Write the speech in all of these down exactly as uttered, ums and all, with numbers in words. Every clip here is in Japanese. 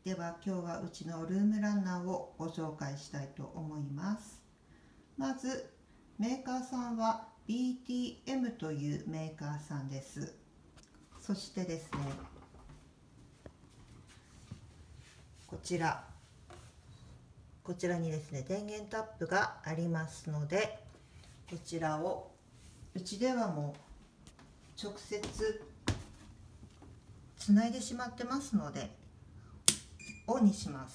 では今日はうちのルームランナーをご紹介したいと思います。まずメーカーさんは ビーティーエム というメーカーさんです。そしてですね、こちらこちらにですね電源タップがありますので、こちらをうちではもう直接つないでしまってますのでオンにします。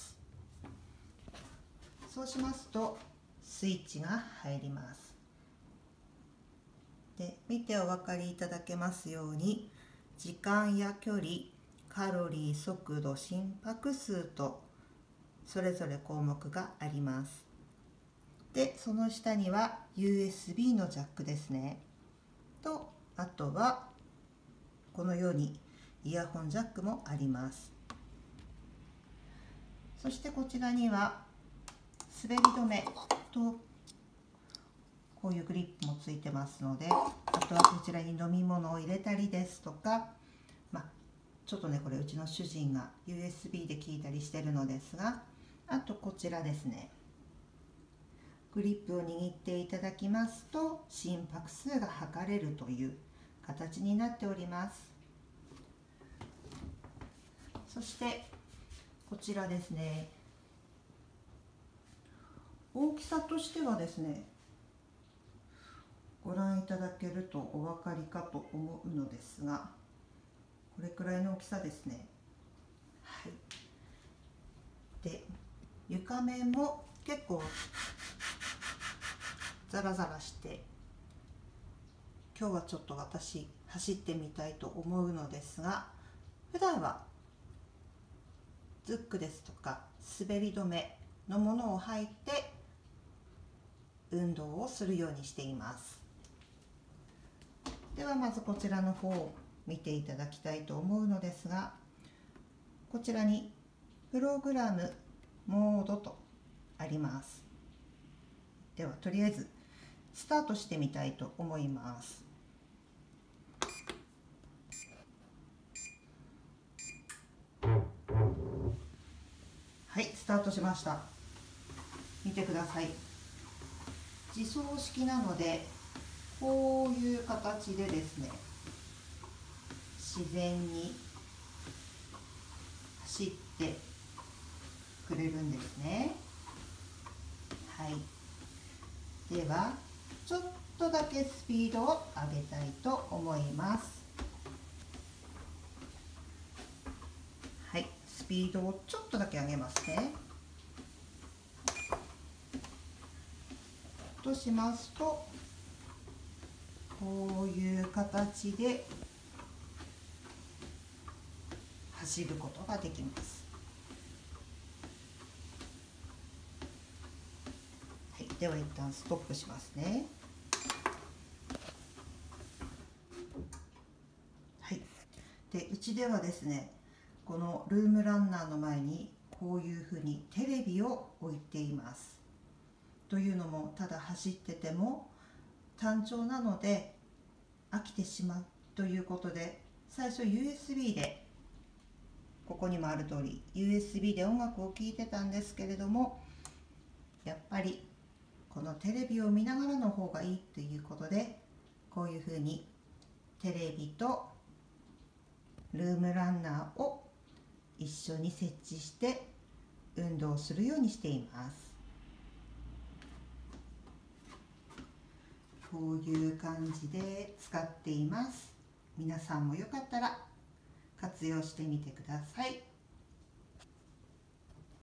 そうしますとスイッチが入ります。で、見てお分かりいただけますように、時間や距離、カロリー、速度、心拍数とそれぞれ項目があります。で、その下には ユーエスビー のジャックですね。と、あとはこのようにイヤホンジャックもあります。そしてこちらには滑り止めとこういうグリップもついてますので、あとはこちらに飲み物を入れたりですとか、まあ、ちょっとねこれうちの主人が ユーエスビー で聞いたりしてるのですが、あとこちらですね、グリップを握っていただきますと心拍数が測れるという形になっております。そしてこちらですね、大きさとしてはですね、ご覧いただけるとお分かりかと思うのですが、これくらいの大きさですね。はい、で床面も結構ザラザラして、今日はちょっと私走ってみたいと思うのですが、普段はズックですとか滑り止めのものを履いて運動をするようにしています。ではまずこちらの方を見ていただきたいと思うのですが、こちらにプログラムモードとあります。ではとりあえずスタートしてみたいと思います。はい、スタートしました。見てください。自走式なのでこういう形でですね、自然に走ってくれるんですね。はい、ではちょっとだけスピードを上げたいと思います。はい、スピードをちょっとだけ上げますね。としますと、こういう形で走ることができます。はい、では一旦ストップしますね。はい、でうちではですね、このルームランナーの前にこういうふうにテレビを置いています。というのも、ただ走ってても単調なので飽きてしまうということで、最初 ユーエスビー で、ここにもある通り ユーエスビー で音楽を聴いてたんですけれども、やっぱりこのテレビを見ながらの方がいいということで、こういうふうにテレビとルームランナーを一緒に設置して運動するようにしています。こういう感じで使っています。皆さんもよかったら活用してみてください。